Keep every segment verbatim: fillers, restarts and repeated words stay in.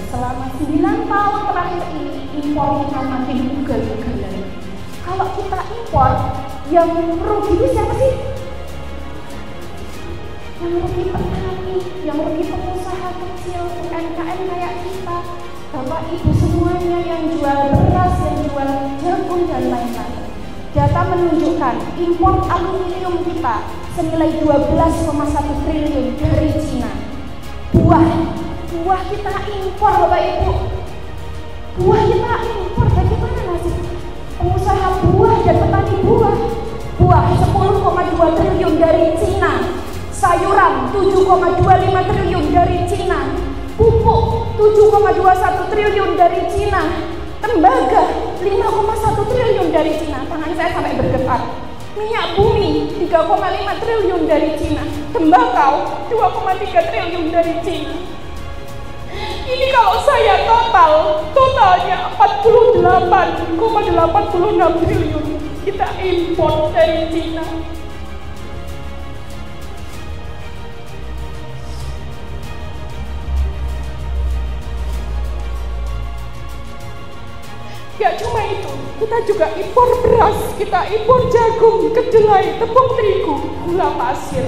selama sembilan tahun terakhir ini impor kita makin ugal-ugalan. Kalau kita impor, yang rugi itu siapa sih? Yang rugi petani, yang rugi pengusaha kecil, U M K M kayak kita, Bapak Ibu semuanya yang jual beras, yang jual jagung dan lain-lain. Data menunjukkan impor aluminium kita senilai dua belas koma satu triliun dari Cina. Buah, buah kita impor Bapak Ibu. Buah kita impor, bagaimana nasib pengusaha buah dan petani buah? Buah sepuluh koma dua triliun dari Cina. Sayuran tujuh koma dua lima triliun dari Cina. Pupuk tujuh koma dua satu triliun dari Cina. Tembaga lima koma satu triliun dari Cina. Tangan saya sampai bergetar. Minyak bumi tiga koma lima triliun dari Cina. Tembakau dua koma tiga triliun dari Cina. Ini kalau saya total, totalnya empat puluh delapan koma delapan enam triliun kita impor dari Cina. Gak cuma itu, kita juga impor beras, kita impor jagung, kedelai, tepung terigu, gula pasir.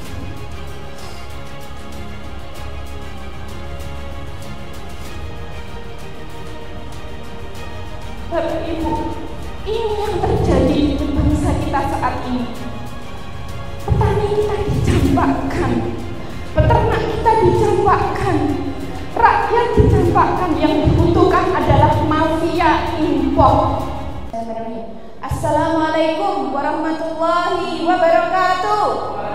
Bapak Ibu, ini yang terjadi di bangsa kita saat ini. Petani kita dicampakkan, peternak kita dicampakkan, rakyat dicampakkan. Yang dibutuhkan adalah mafia impor. Assalamualaikum warahmatullahi wabarakatuh.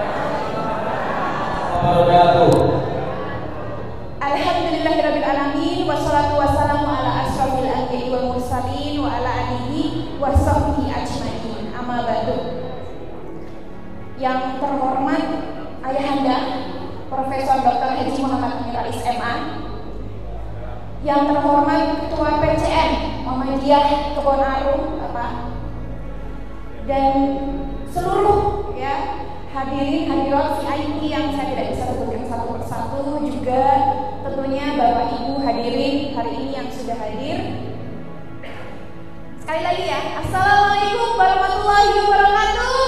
Alhamdulillahirabbil alamin, wassalatu wassalamu ala asyrofil anbiya'i wal mursalin wa ala alihi wa sahbihi ajmain. Amma ba'du. Yang terhormat Ayahanda Profesor Doktor Haji Muhammad Amin Rais M A, yang terhormat Ketua P C M Muhammadiyah Kebon Arum Bapak, dan seluruh ya hadirin hadirat V I P yang saya tidak bisa sebutkan satu persatu, juga tentunya Bapak Ibu hadirin hari ini yang sudah hadir. Sekali lagi ya, Assalamualaikum warahmatullahi wabarakatuh.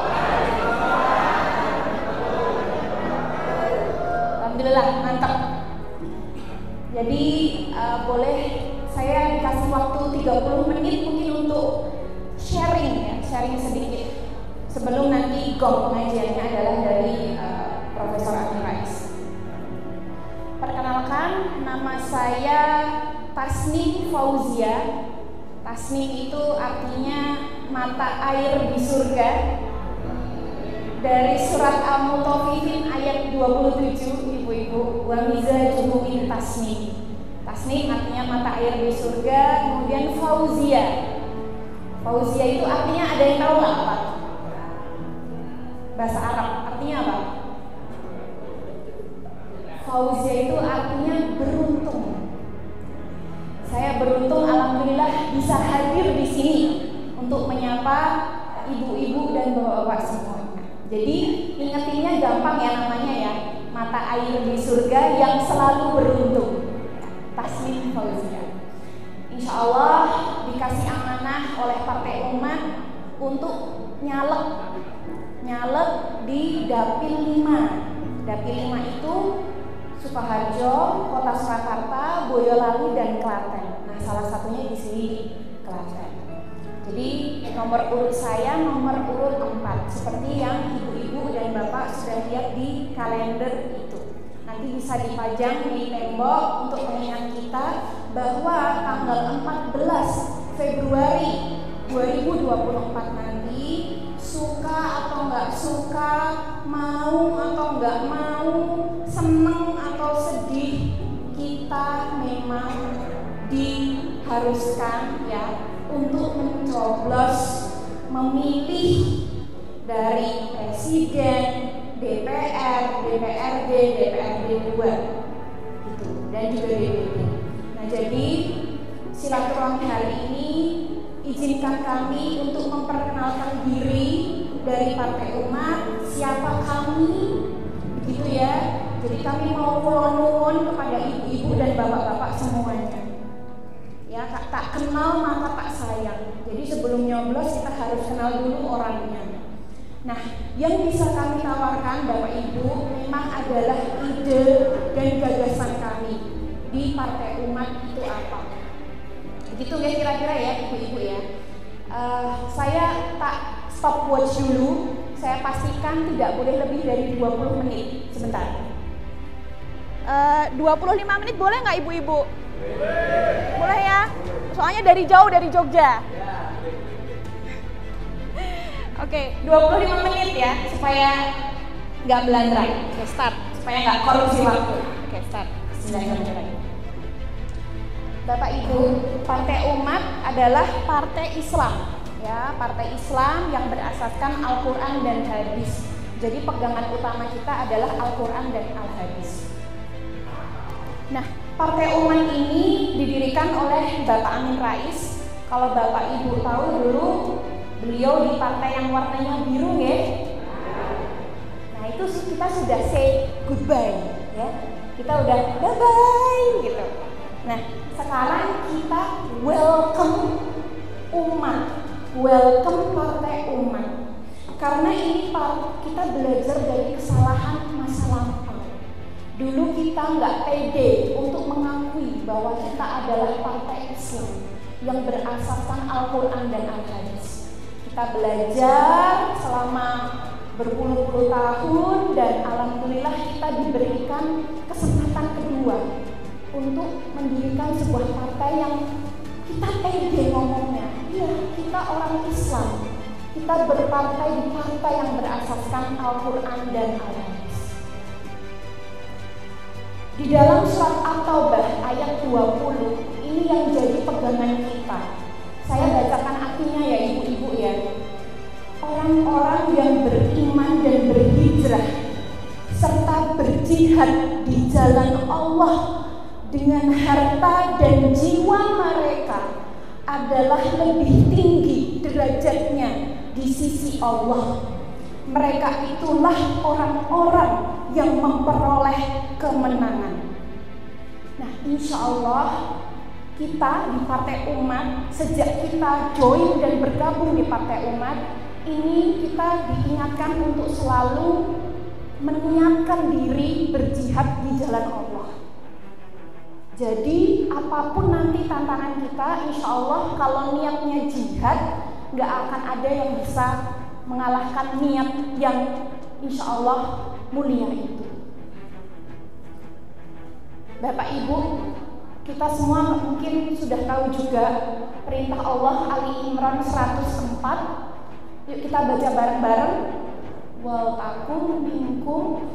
Alhamdulillah, mantap. Jadi uh, boleh saya dikasih waktu tiga puluh menit mungkin untuk sharing ya, sharing sedikit sebelum nanti gong pengajiannya adalah dari uh, Profesor Amin Rais. Perkenalkan, nama saya Tasnim Fauzia. Tasnim itu artinya mata air di surga. Dari surat Al-Mutaffifin ayat dua puluh tujuh, ibu-ibu, wa miza jubuin tasnim. Tasnim artinya mata air di surga. Kemudian Fauzia. Fauzia itu artinya, ada yang tahu nggak apa? Bahasa Arab artinya apa? Fauzia itu artinya beruntung. Saya beruntung, alhamdulillah bisa hadir di sini untuk menyapa ibu-ibu dan bapak-bapak semua. Jadi ingetinnya gampang ya, namanya ya, mata air di surga yang selalu beruntung. Tasnim Fauzia. Insya Allah dikasih amanah oleh Partai Umat untuk nyalek, nyalek di Dapil lima. Dapil lima itu Sukoharjo, Kota Surakarta, Boyolali dan Klaten. Nah, salah satunya di sini di Klaten. Jadi nomor urut saya nomor urut empat, seperti yang ibu-ibu dan bapak sudah lihat di kalender itu. Nanti bisa dipajang di tembok untuk mengingat kita bahwa tanggal empat belas Februari dua ribu dua puluh empat nanti, suka atau nggak suka, mau atau nggak mau, seneng atau sedih, kita memang diharuskan ya untuk mencoblos memilih dari presiden, D P R, D P R D, D P R D dua gitu, dan juga D P D. Nah, jadi silaturahmi hari ini izinkan kami untuk memperkenalkan diri dari Partai Umat, siapa kami, begitu ya. Jadi kami mau nuwun kepada ibu-ibu dan bapak-bapak semuanya. Ya, tak, tak kenal maka tak sayang. Jadi sebelum nyoblos kita harus kenal dulu orangnya. Nah, yang bisa kami tawarkan Bapak Ibu memang adalah ide dan gagasan kami di Partai Umat itu apa. Begitu ya kira-kira ya ibu-ibu ya. Uh, saya tak stopwatch dulu. Saya pastikan tidak boleh lebih dari dua puluh menit. Sebentar. Uh, dua puluh lima menit boleh nggak ibu-ibu? Boleh. Boleh ya? Soalnya dari jauh dari Jogja. Oke, dua puluh lima menit ya supaya nggak belandrai. Oke, start. Supaya nggak korupsi waktu. Oke, start. Bismillahirrahmanirrahim. Bapak Ibu, Partai Umat adalah partai Islam. Ya, partai Islam yang berasaskan Al-Quran dan Hadis. Jadi pegangan utama kita adalah Al-Quran dan Al-Hadis. Nah, Partai Umat ini didirikan oleh Bapak Amin Rais. Kalau Bapak Ibu tahu dulu, beliau di partai yang warnanya biru ya. Nah, itu kita sudah say goodbye ya. Kita udah bye bye gitu. Nah, sekarang kita welcome umat. Welcome Partai Umat. Karena ini kita belajar dari kesalahan masa lampau. Dulu kita nggak pede untuk mengakui bahwa kita adalah partai Islam yang berasaskan Al-Quran dan Al-Hadis. Kita belajar selama berpuluh-puluh tahun dan alhamdulillah kita diberikan kesempatan kedua untuk mendirikan sebuah partai yang kita pede ngomongnya. Iya, kita orang Islam. Kita berpartai di partai yang berasaskan Al-Quran dan Al-Hadis. Di dalam surat At-Taubah ayat dua puluh, ini yang jadi pegangan kita. Saya bacakan artinya ya ibu-ibu ya. Orang-orang yang beriman dan berhijrah serta berjihad di jalan Allah dengan harta dan jiwa mereka adalah lebih tinggi derajatnya di sisi Allah. Mereka itulah orang-orang yang memperoleh kemenangan. Nah, insya Allah kita di Partai Umat, sejak kita join dan bergabung di Partai Umat, ini kita diingatkan untuk selalu menyiapkan diri berjihad di jalan Allah. Jadi apapun nanti tantangan kita, insya Allah kalau niatnya jihad, nggak akan ada yang bisa mengalahkan niat yang insya Allah mulia itu. Bapak Ibu, kita semua mungkin sudah tahu juga perintah Allah Ali Imran seratus empat. Yuk kita baca bareng-bareng. Wal takum minkum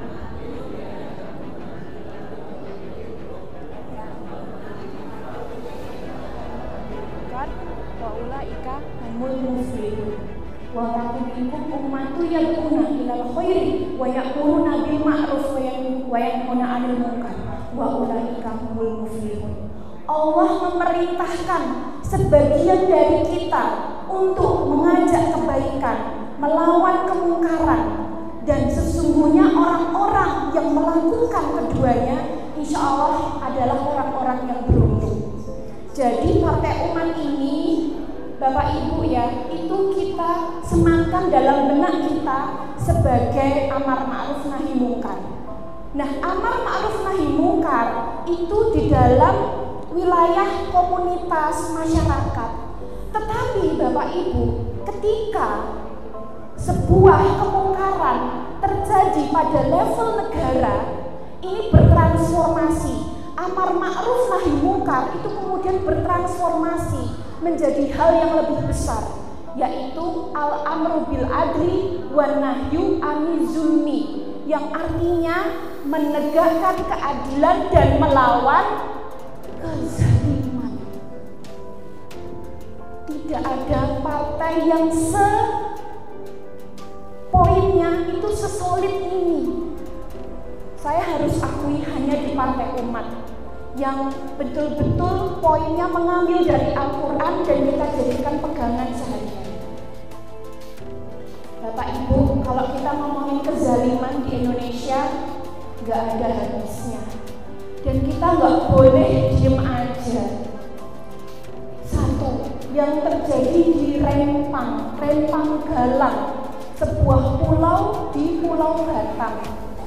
wa ulaika humul muflihun. Wa takum minkum ummatu yad'una ilal khairi wa ya'muruna bil ma'ruf wa yanhauna 'anil munkar wa ulaika humul muflihun. Allah memerintahkan sebagian dari kita untuk mengajak kebaikan, melawan kemungkaran, dan sesungguhnya orang-orang yang melakukan keduanya insya Allah adalah orang-orang yang beruntung. Jadi Partai Umat ini Bapak Ibu ya, itu kita sematkan dalam benak kita sebagai amar ma'ruf nahi mungkar. Nah, amar ma'ruf nahi mungkar itu di dalam wilayah komunitas masyarakat. Tetapi Bapak Ibu, ketika sebuah kemungkaran terjadi pada level negara, ini bertransformasi. Amar ma'ruf nahi mungkar itu kemudian bertransformasi menjadi hal yang lebih besar, yaitu al-amru bil adli wan nahyu anil zulmi, yang artinya menegakkan keadilan dan melawan kezaliman. Tidak ada partai yang se poinnya itu sesolid ini. Saya harus akui hanya di Partai Umat yang betul-betul poinnya mengambil dari Al-Quran dan kita jadikan pegangan sehari-hari. Bapak Ibu, kalau kita ngomongin kezaliman di Indonesia, nggak ada habisnya. Dan kita nggak boleh diem aja. Satu, yang terjadi di Rempang, Rempang Galang, sebuah pulau di Pulau Batam.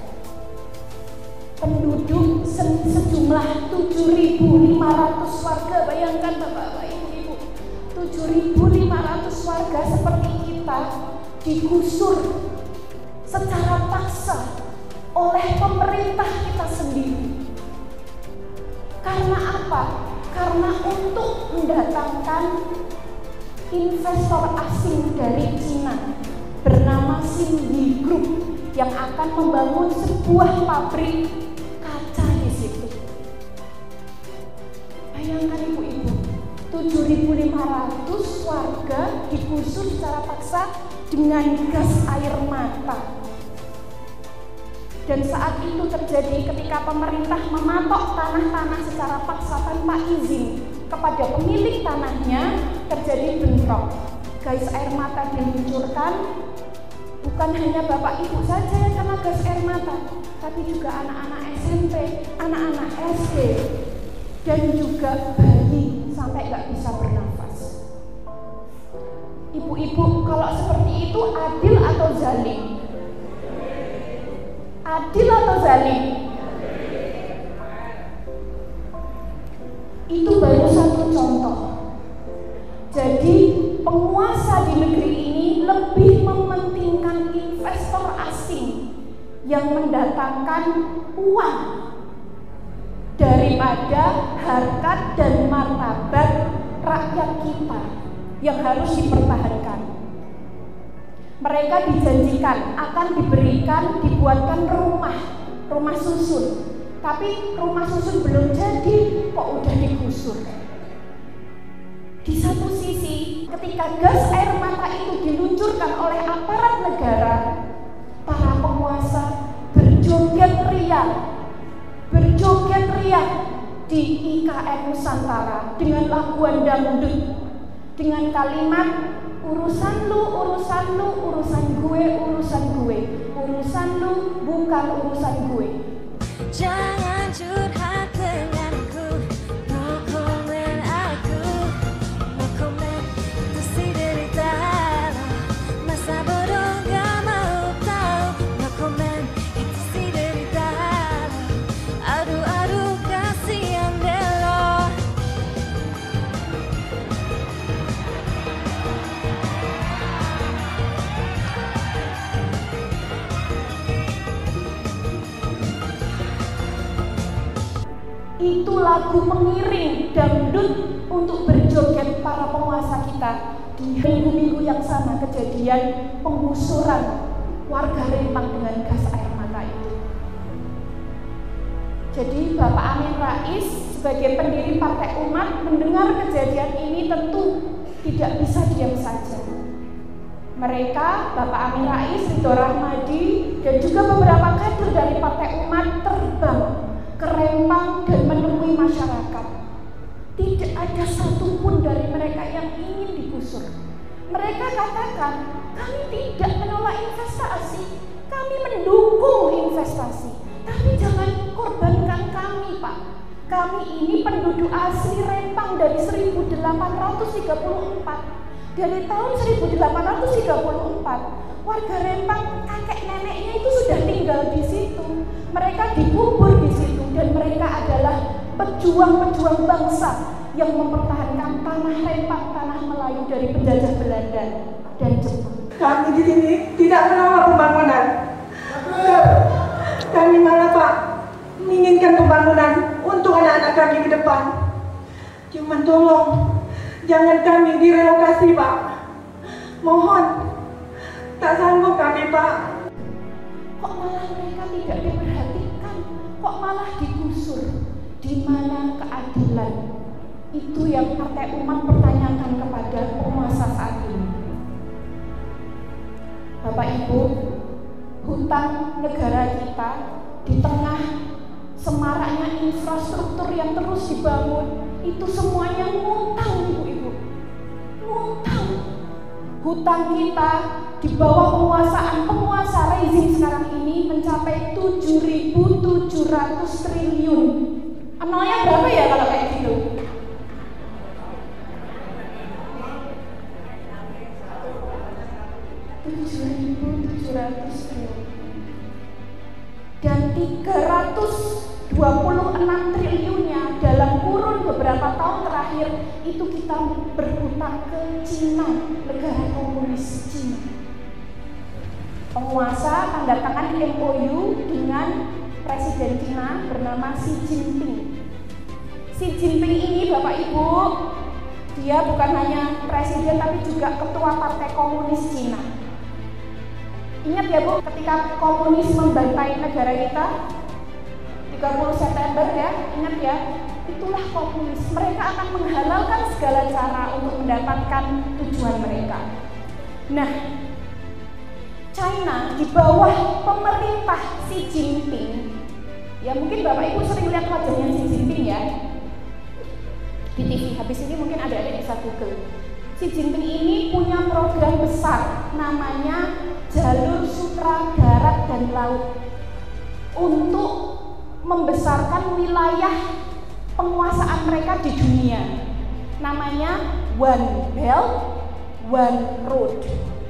Penduduk se- sejumlah tujuh ribu lima ratus warga, bayangkan Bapak-Bapak Ibu-Ibu, tujuh ribu lima ratus warga seperti kita digusur secara paksa oleh pemerintah kita sendiri. Karena apa? Karena untuk mendatangkan investor asing dari Cina bernama Xinyi Group yang akan membangun sebuah pabrik kaca di situ. Bayangkan ibu-ibu, tujuh ribu lima ratus warga digusur secara paksa dengan gas air mata. Dan saat itu terjadi ketika pemerintah mematok tanah-tanah secara paksa tanpa izin kepada pemilik tanahnya, terjadi bentrok. Gas air mata diluncurkan, bukan hanya bapak ibu saja yang kena gas air mata, tapi juga anak-anak S M P, anak-anak S D, dan juga bayi sampai nggak bisa bernafas. Ibu-ibu, kalau seperti itu adil atau zalim? Adil atau zalim? Itu baru satu contoh. Jadi penguasa di negeri ini lebih mementingkan investor asing yang mendatangkan uang daripada harkat dan martabat rakyat kita yang harus dipertahankan. Mereka dijanjikan akan diberikan, dibuatkan rumah, rumah susun. Tapi rumah susun belum jadi, kok udah digusur. Di satu sisi, ketika gas air mata itu diluncurkan oleh aparat negara, para penguasa berjoget riang, berjoget riang di I K N Nusantara dengan laguan dangdut, dengan kalimat urusan lu, urusan lu, urusan gue, urusan gue, urusan lu bukan urusan gue. Jangan curhat denganku, no comment aku, no comment itu si derita. Masa bodoh gak mau tahu, no comment itu si derita. Aduh aduh kasihan deh lo. Itu lagu pengiring dangdut untuk berjoget para penguasa kita di minggu-minggu yang sama kejadian penggusuran warga Rempang dengan gas air mata itu. Jadi Bapak Amin Rais sebagai pendiri Partai Umat mendengar kejadian ini tentu tidak bisa diam saja. Mereka, Bapak Amin Rais, Ridho Rahmadi, dan juga beberapa kader dari Partai Umat terbang ke Rempang dan menemui masyarakat. Tidak ada satupun dari mereka yang ingin digusur. Mereka katakan, kami tidak menolak investasi, kami mendukung investasi, tapi jangan korbankan kami, Pak. Kami ini penduduk asli Rempang dari seribu delapan ratus tiga puluh empat. Dari tahun seribu delapan ratus tiga puluh empat, warga Rempang kakek neneknya itu sudah tinggal di situ. Mereka dikubur di situ dan mereka adalah pejuang-pejuang bangsa yang mempertahankan tanah Rempang, tanah Melayu dari penjajah Belanda dan Jepang. Kami di sini tidak menolak pembangunan. Kami malah Pak menginginkan pembangunan untuk anak-anak kami ke depan. Cuman tolong jangan kami direlokasi Pak. Mohon, tak sanggup kami Pak. Kok malah mereka tidak diperhatikan? Kok malah digusur? Di mana keadilan? Itu yang Partai Umat pertanyakan kepada penguasa saat ini. Bapak Ibu, hutang negara kita di tengah semaraknya infrastruktur yang terus dibangun, itu semuanya ngutang, Ibu-ibu. Ngutang. hutang kita di bawah penguasaan penguasa rezim sekarang ini mencapai tujuh ribu tujuh ratus triliun. Nolnya berapa ya kalau kayak gitu? tujuh ribu tujuh ratus triliun. Dan tiga ratus dua puluh enam triliunnya dalam kurun beberapa tahun terakhir itu kita berhutang ke Cina, negara komunis Cina. Penguasa tanda tangan M O U dengan Presiden Cina bernama Xi Jinping. Xi Jinping ini Bapak Ibu, dia bukan hanya presiden tapi juga ketua Partai Komunis Cina. Ingat ya Bu, ketika komunis membantai negara kita tiga puluh September ya, ingat ya, itulah komunis. Mereka akan menghalalkan segala cara untuk mendapatkan tujuan mereka. Nah, China di bawah pemerintah Xi Jinping, ya mungkin Bapak Ibu sering lihat wajahnya Xi Jinping ya di T V. Habis ini mungkin ada yang bisa Google. Xi Jinping ini punya program besar namanya Jalur Sutra Darat dan Laut untuk membesarkan wilayah penguasaan mereka di dunia. Namanya One Belt, One Road.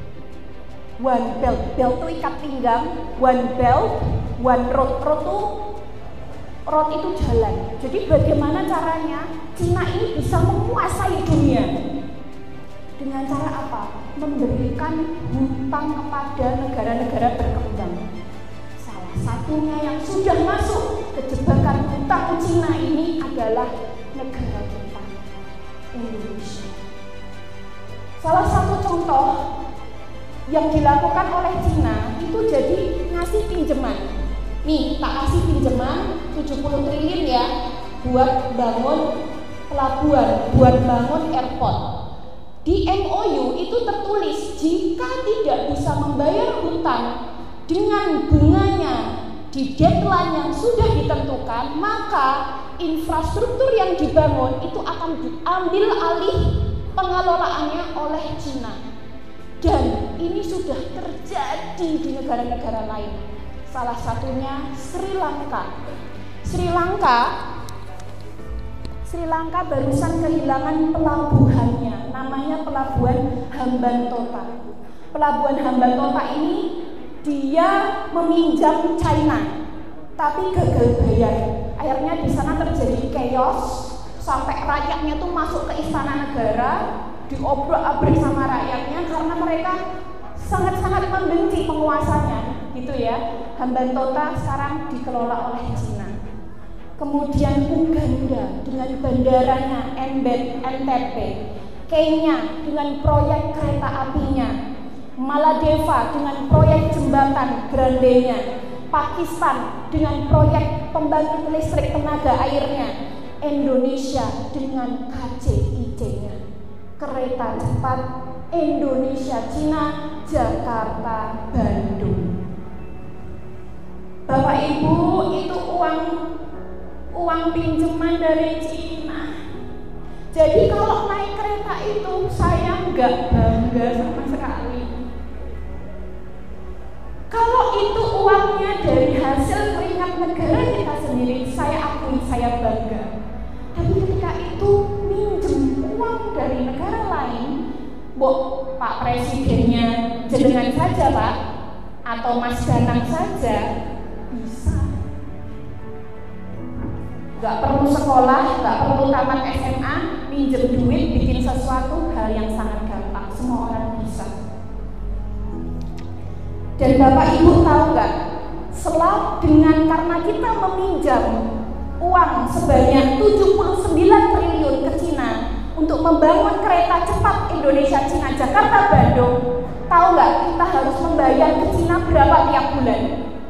One Belt, belt itu ikat pinggang, One Belt, One Road. Road itu, road itu jalan. Jadi bagaimana caranya Cina ini bisa menguasai dunia? Dengan cara apa? Memberikan hutang kepada negara-negara berkembang. Salah satunya yang sudah masuk ke jebakan hutang Cina ini adalah negara kita, Indonesia. Salah satu contoh yang dilakukan oleh Cina itu jadi ngasih pinjaman. Nih, tak kasih pinjaman tujuh puluh triliun ya buat bangun pelabuhan, buat bangun airport. Di M O U itu tertulis jika tidak bisa membayar hutang dengan bunganya di deadline yang sudah ditentukan, maka infrastruktur yang dibangun itu akan diambil alih pengelolaannya oleh Cina. Dan ini sudah terjadi di negara-negara lain. Salah satunya Sri Lanka. Sri Lanka Sri Lanka barusan kehilangan pelabuhannya, namanya Pelabuhan Hambantota. Pelabuhan Hambantota ini dia meminjam China, tapi gagal bayar. Akhirnya di sana terjadi chaos sampai rakyatnya tuh masuk ke istana negara, diobrak-abrik sama rakyatnya karena mereka sangat-sangat membenci penguasanya, gitu ya. Hambantota sekarang dikelola oleh Cina. Kemudian Uganda dengan bandaranya N T B, Kenya dengan proyek kereta apinya, Maladeva dengan proyek jembatan Grandenya, Pakistan dengan proyek pembangkit listrik tenaga airnya, Indonesia dengan K C I C-nya, kereta cepat Indonesia Cina Jakarta Bandung. Bapak Ibu, itu uang uang pinjaman dari Cina. Jadi kalau naik kereta itu saya nggak bangga sama sekali. Kalau itu uangnya dari hasil keringat negara kita sendiri, saya akui, saya bangga. Tapi ketika itu minjem uang dari negara lain, Bo, Pak Presidennya jenengan saja Pak, atau Mas Danang saja, bisa. Gak perlu sekolah, gak perlu tamat S M A, minjem duit, bikin sesuatu, hal yang sangat gampang, semua orang bisa. Dan Bapak Ibu tahu gak, setelah dengan karena kita meminjam uang sebanyak tujuh puluh sembilan triliun ke Cina untuk membangun kereta cepat Indonesia Cina Jakarta Bandung, tahu gak kita harus membayar ke Cina berapa tiap bulan?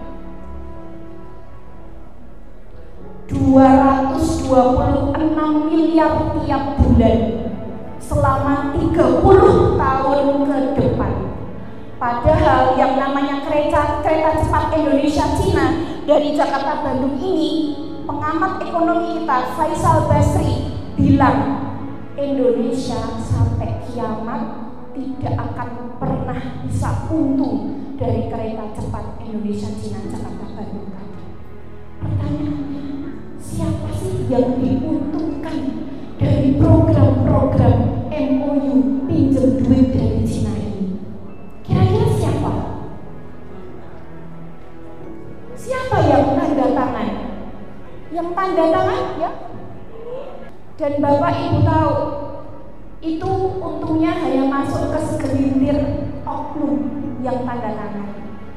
dua ratus dua puluh enam miliar tiap bulan selama tiga puluh tahun ke depan. Padahal yang namanya kereta kereta cepat Indonesia Cina dari Jakarta Bandung ini, pengamat ekonomi kita Faisal Basri bilang Indonesia sampai kiamat tidak akan pernah bisa untung dari kereta cepat Indonesia Cina Jakarta Bandung tadi. Pertanyaannya, siapa sih yang diuntungkan dari program-program M O U pinjam duit dari Cina ini? Kira-kira siapa? Siapa yang tanda tangan? Yang tanda tangan ya? Dan Bapak Ibu tahu, itu untungnya hanya masuk ke segelintir oknum yang tanda tangan.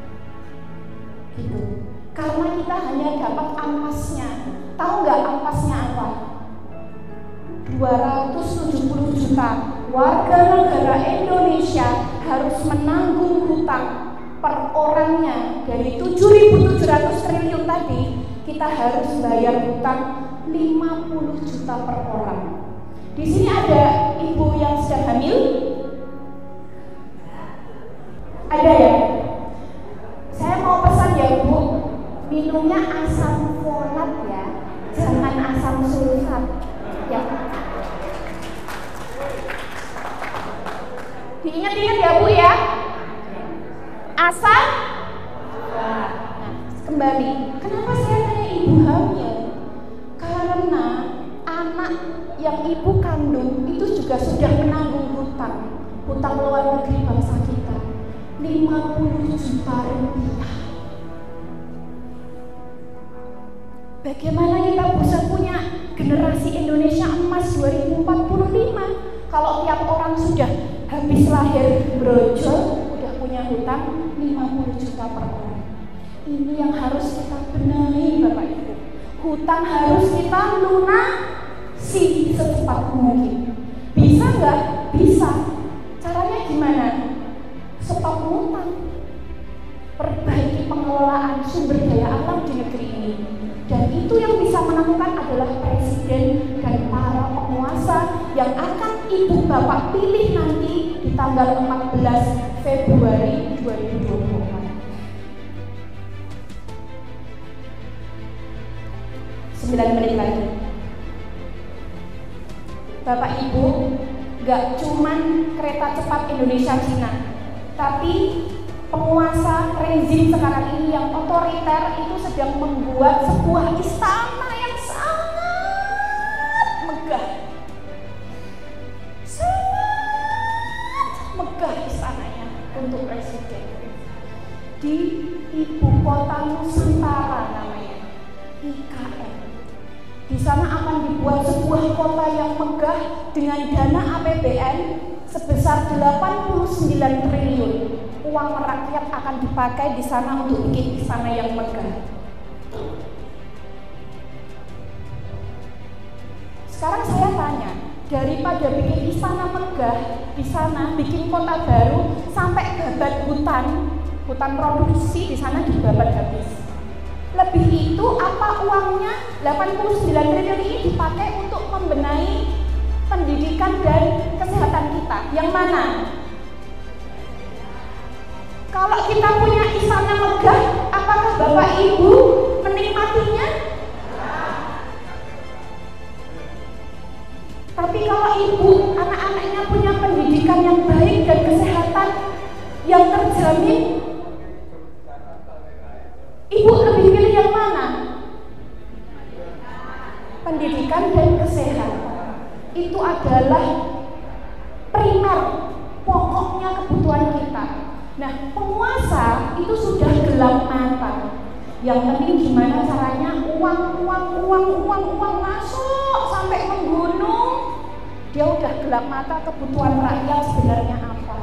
Gitu. Karena kita hanya dapat ampasnya. Tahu nggak ampasnya apa? dua ratus tujuh puluh juta warga negara Indonesia harus menanggung hutang per orangnya. Dari tujuh ribu tujuh ratus triliun tadi, kita harus bayar hutang lima puluh juta per orang. Di sini ada ibu yang sedang hamil? Ada ya? Saya mau pesan ya Bu, minumnya asam folat ya, jangan asam sulfat ya. Diingat-ingat ya Bu ya, asam folat. Nah, kembali, kenapa saya tanya ibu hamil? Karena anak yang ibu kandung itu juga sudah menanggung hutang, hutang luar negeri bangsa kita, lima puluh juta rupiah. Bagaimana kita bisa punya generasi Indonesia emas dua ribu empat puluh lima kalau tiap orang sudah habis lahir brojol, udah punya hutang lima puluh juta per orang? Ini yang harus kita benahi Bapak Ibu. Hutang harus kita lunasi secepat mungkin. Bisa nggak? Bisa. Caranya gimana? Stop ngutang, perbaiki pengelolaan sumber daya alam di negeri ini. Dan itu yang bisa menemukan adalah Presiden dan para penguasa yang akan Ibu Bapak pilih nanti di tanggal empat belas Februari dua ribu dua puluh empat. sembilan menit lagi. Bapak Ibu, gak cuman kereta cepat Indonesia Cina, tapi penguasa rezim sekarang ini yang otoriter itu sedang membuat sebuah istana yang sangat megah. Sangat megah istananya untuk presiden. Di ibu kota Nusantara namanya, I K N. Di sana akan dibuat sebuah kota yang megah dengan dana A P B N sebesar delapan puluh sembilan triliun. Uang rakyat akan dipakai di sana untuk bikin istana yang megah. Sekarang saya tanya, daripada bikin istana megah di sana, bikin kota baru sampai babat hutan, hutan produksi di sana dibabat habis. Lebih itu apa uangnya delapan puluh sembilan triliun ini dipakai untuk membenahi pendidikan dan kesehatan kita? Yang mana? Kalau kita punya istana megah, apakah Bapak Ibu menikmatinya? Tapi kalau ibu, anak-anaknya punya pendidikan yang baik dan kesehatan yang terjamin, ibu lebih pilih yang mana? Pendidikan dan kesehatan. Itu adalah primer, pokoknya kebutuhan kita. Nah, penguasa itu sudah gelap mata. Yang penting gimana caranya uang, uang, uang, uang, uang masuk sampai menggunung. Dia udah gelap mata kebutuhan rakyat sebenarnya apa.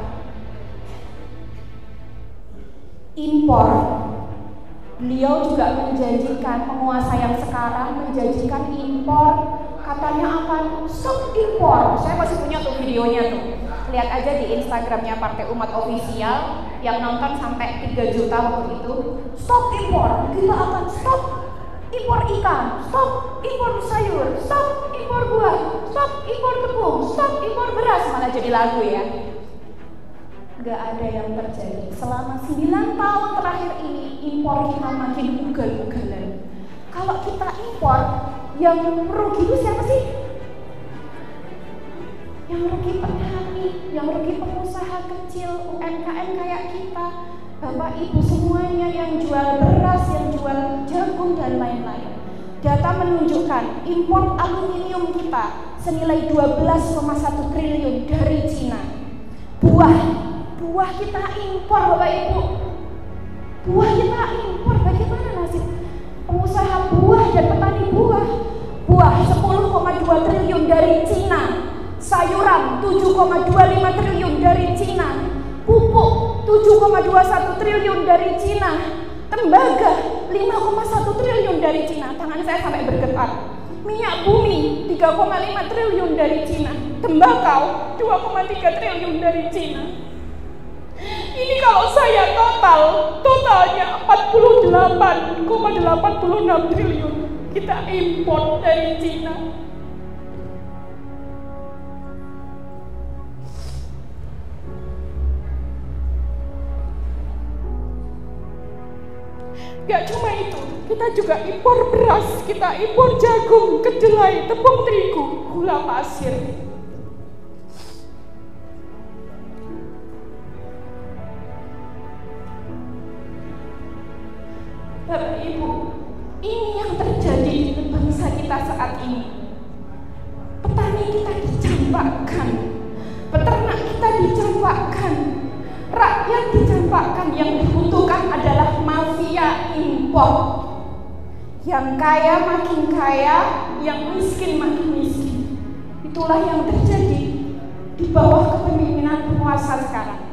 Impor. Beliau juga menjanjikan, penguasa yang sekarang menjanjikan impor. Katanya akan stop impor. Saya masih punya tuh videonya tuh. Lihat aja di Instagramnya Partai Umat Official yang nonton sampai tiga juta waktu itu. Stop impor, kita akan stop impor ikan, stop impor sayur, stop impor buah, stop impor tepung, stop impor beras. Malah jadi lagu ya. Gak ada yang terjadi. Selama sembilan tahun terakhir ini impor kita makin ugal-ugalan. Kalau kita impor, yang merugi itu siapa sih? Yang rugi petani, yang rugi pengusaha kecil, U M K M kayak kita, Bapak Ibu semuanya yang jual beras, yang jual jagung dan lain-lain. Data menunjukkan impor aluminium kita senilai dua belas koma satu triliun dari Cina. Buah, buah kita impor Bapak Ibu. Buah kita impor, bagaimana nasib pengusaha buah dan petani buah? Buah sepuluh koma dua triliun dari Cina, sayuran tujuh koma dua lima triliun dari Cina, pupuk tujuh koma dua satu triliun dari Cina, tembaga lima koma satu triliun dari Cina. Tangan saya sampai bergetar. Minyak bumi tiga koma lima triliun dari Cina, tembakau dua koma tiga triliun dari Cina. Ini kalau saya total, totalnya empat puluh delapan koma delapan enam triliun kita impor dari Cina. Gak cuma itu, kita juga impor beras, kita impor jagung, kedelai, tepung terigu, gula pasir. Bapak Ibu, ini yang terjadi di bangsa kita saat ini. Petani kita dicampakkan, peternak kita dicampakkan, rakyat dicampakkan. Yang dibutuhkan adalah mafia impor. Yang kaya makin kaya, yang miskin makin miskin. Itulah yang terjadi di bawah kepemimpinan penguasa sekarang.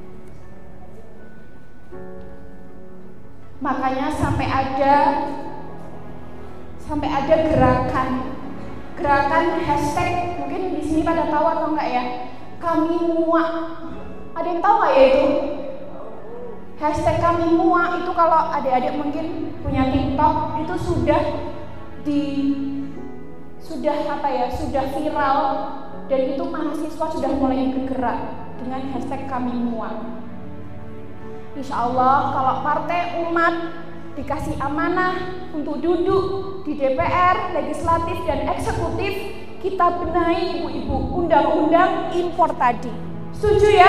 Makanya sampai ada sampai ada gerakan gerakan hashtag, mungkin di sini pada tahu atau enggak ya, kami muak. Ada yang tahu nggak ya itu? Hashtag kami muak itu kalau adik-adik mungkin punya TikTok itu sudah di sudah apa ya sudah viral, dan itu mahasiswa sudah mulai bergerak dengan hashtag kami muak. Insya Allah kalau Partai Umat dikasih amanah untuk duduk di D P R, legislatif dan eksekutif, kita benahi ibu-ibu undang-undang impor tadi. Setuju ya?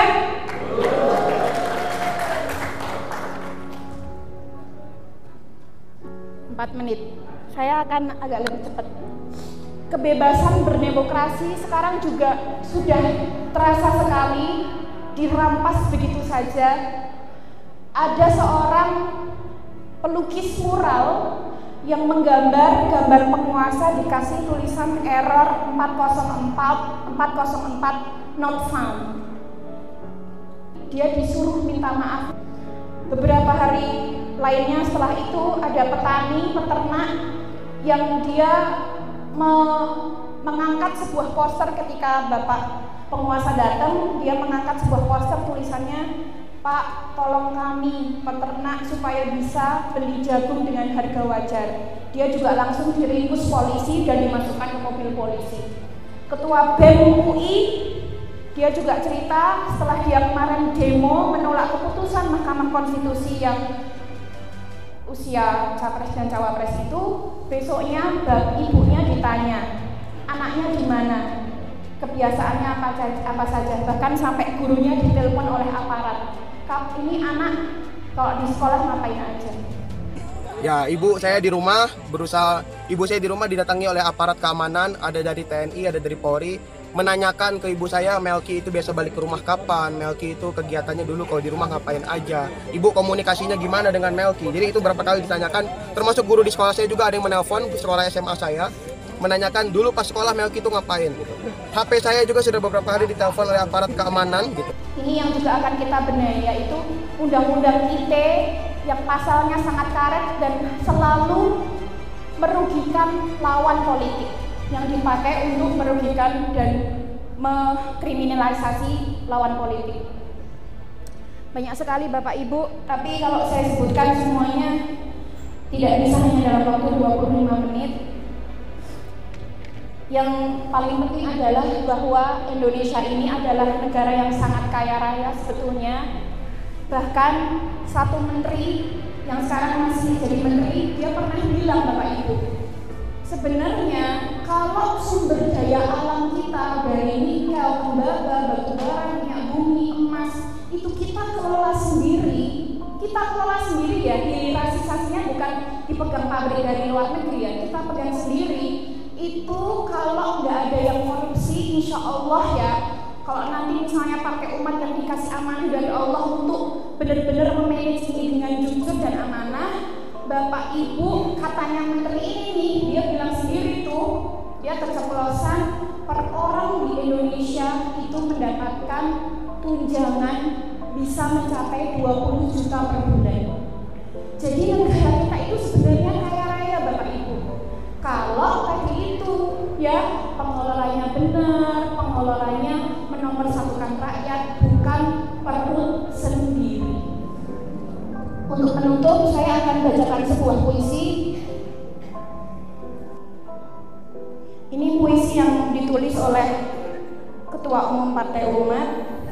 Empat menit. Saya akan agak lebih cepat. Kebebasan berdemokrasi sekarang juga sudah terasa sekali dirampas begitu saja. Ada seorang pelukis mural yang menggambar gambar penguasa dikasih tulisan error empat nol empat empat nol empat not found. Dia disuruh minta maaf. Beberapa hari lainnya setelah itu ada petani, peternak yang dia me mengangkat sebuah poster ketika Bapak penguasa datang. Dia mengangkat sebuah poster tulisannya, Pak, tolong kami peternak supaya bisa beli jagung dengan harga wajar. Dia juga langsung diringkus polisi dan dimasukkan ke mobil polisi. Ketua B E M U I, dia juga cerita setelah dia kemarin demo menolak keputusan Mahkamah Konstitusi yang usia capres dan cawapres itu, besoknya ibunya ditanya, anaknya di mana? Kebiasaannya apa, apa saja, bahkan sampai gurunya ditelepon oleh aparat. Kap, ini anak kalau di sekolah ngapain aja? Ya, ibu saya di rumah berusaha, ibu saya di rumah didatangi oleh aparat keamanan, ada dari T N I, ada dari Polri, menanyakan ke ibu saya, Melki itu biasa balik ke rumah kapan? Melki itu kegiatannya dulu kalau di rumah ngapain aja? Ibu komunikasinya gimana dengan Melki? Jadi itu berapa kali ditanyakan, termasuk guru di sekolah saya juga ada yang menelpon di sekolah S M A saya, menanyakan dulu pas sekolah Melki itu ngapain gitu. H P saya juga sudah beberapa kali ditelepon oleh aparat keamanan gitu. Ini yang juga akan kita benahi, yaitu undang-undang I T yang pasalnya sangat karet dan selalu merugikan lawan politik, yang dipakai untuk merugikan dan mengkriminalisasi lawan politik. Banyak sekali Bapak Ibu, tapi kalau saya sebutkan semuanya tidak bisa hanya dalam waktu dua puluh lima menit. Yang paling penting adalah bahwa Indonesia ini adalah negara yang sangat kaya raya sebetulnya. Bahkan satu menteri yang sekarang masih jadi menteri, dia pernah bilang, Bapak Ibu, sebenarnya kalau sumber daya alam kita dari nikel, tembaga, batu bara, minyak bumi, emas insya Allah ya, kalau nanti misalnya partai umat yang dikasih amanah dari Allah untuk benar-benar memanage ini dengan jujur dan amanah, Bapak Ibu katanya menteri ini, dia bilang sendiri tuh, dia keceplosan per orang di Indonesia itu mendapatkan tunjangan bisa mencapai dua puluh juta per bulan. Jadi negara kita itu sebenarnya kaya raya Bapak Ibu. Kalau tadi itu ya pengelolanya benar, pengelolanya menomorsatukan rakyat, bukan perut sendiri. Untuk penutup saya akan bacakan sebuah puisi. Ini puisi yang ditulis oleh Ketua Umum Partai Umat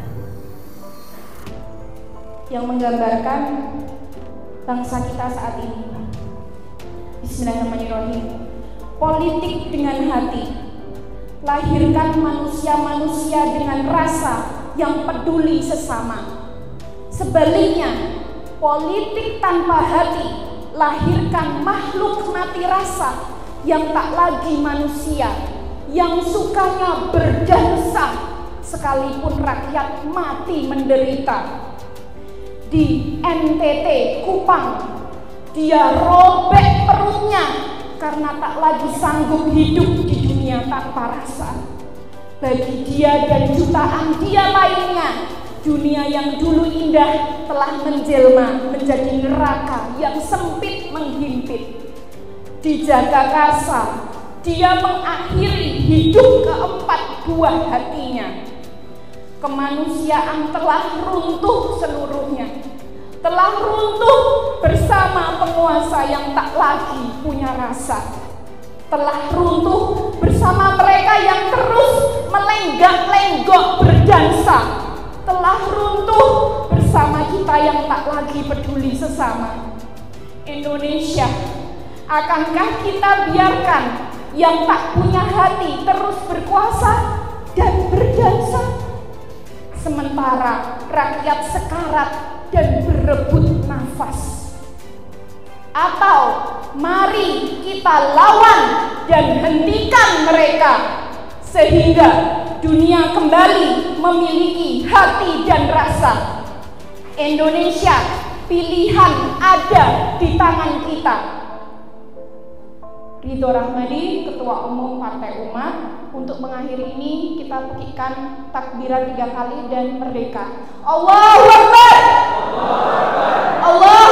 yang menggambarkan bangsa kita saat ini. Bismillahirrahmanirrahim. Politik dengan hati, lahirkan manusia-manusia dengan rasa yang peduli sesama. Sebaliknya, politik tanpa hati, lahirkan makhluk mati rasa yang tak lagi manusia, yang sukanya berdansa sekalipun rakyat mati menderita. Di N T T Kupang, dia robek perutnya karena tak lagi sanggup hidup di dunia tanpa rasa. Bagi dia dan jutaan dia lainnya, dunia yang dulu indah telah menjelma menjadi neraka yang sempit menghimpit. Di Jagakarsa, dia mengakhiri hidup keempat buah hatinya. Kemanusiaan telah runtuh seluruhnya, telah runtuh bersama penguasa yang tak lagi punya rasa, telah runtuh bersama mereka yang terus melenggak-lenggok berdansa, telah runtuh bersama kita yang tak lagi peduli sesama. Indonesia, akankah kita biarkan yang tak punya hati terus berkuasa dan berdansa, sementara rakyat sekarat dan berebut nafas? Atau mari kita lawan dan hentikan mereka sehingga dunia kembali memiliki hati dan rasa. Indonesia, pilihan ada di tangan kita. Ridho Rahmadi, Ketua Umum Partai Umat. Untuk mengakhiri ini kita pekikan takbiran tiga kali dan merdeka. Allahu Akbar. Allah